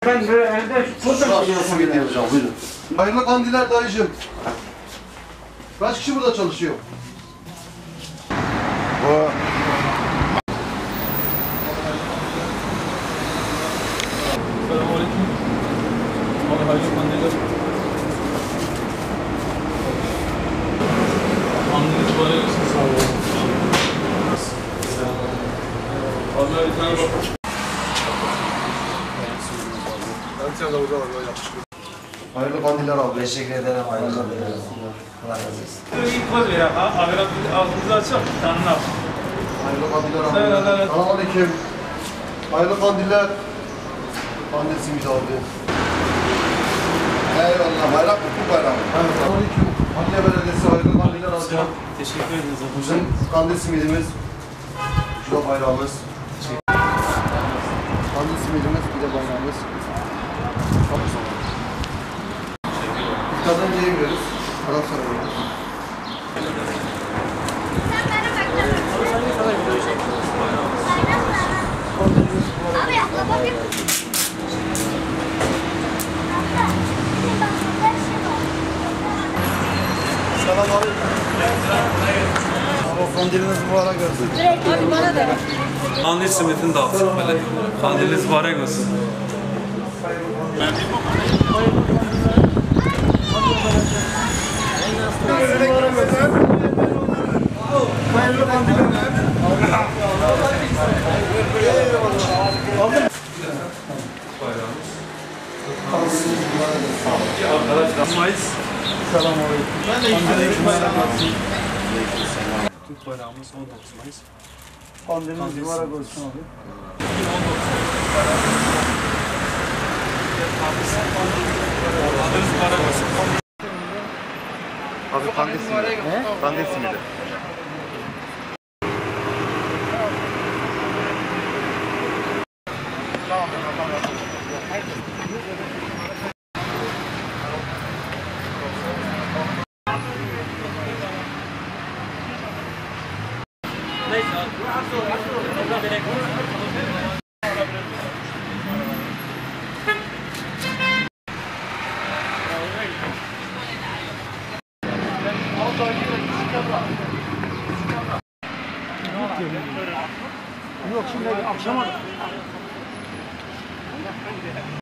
Ben böyle evde fotoğraf yapacağım, buyurun. Hayırlı kandiller dayıcım. Kaç kişi burada çalışıyor? Selamünaleyküm. Abi hayırlı kandiller. Kandiliniz var ya, sağ olun. Abi bir tane bak. Hayırlı kandiller abi. Teşekkür ederim. Hayırlı kandiller. Kolay gelsin. İlk poz ver ha. Abi ağzınızı açıp tanına. Hayırlı kandiller abi. Evet. Selamünaleyküm. Hayırlı kandiller. Kandil simidi abi. Eyvallah. Bayrak mutlu bayram. Selamünaleyküm. Anne Belediyesi hayırlı kandiller alacağım. Teşekkür ederiz. Bizim kandil simidimiz. Şu da bayrağımız. Kandil simidimiz, bir de bayrağımız. İftardan önce yiyoruz. Ondan sonra yiyoruz. Abi yapma bakayım. Selamünaleyküm. Kandiliniz mübarek olsun. Hadi bana da. Kandil simitini dağıttık böyle. Kandiliniz mübarek olsun. Hayırlı kandiller. Arkadaşlar Mayıs. Selamünaleyküm. Türk bayrağımız 19 Mayıs. Kandiliniz mübarek olsun abi. Kandiliniz mübarek olsun. Abi kandil simidi. Kandil simidi. Yok şimdi akşama